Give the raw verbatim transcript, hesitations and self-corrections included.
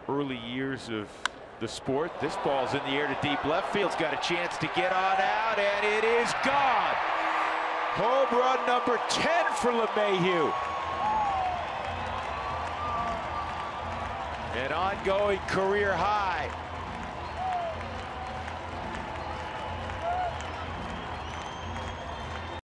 early years of the sport. This ball's in the air to deep left field's got a chance to get on out, and it is gone. Home run number ten for LeMahieu. An ongoing career high.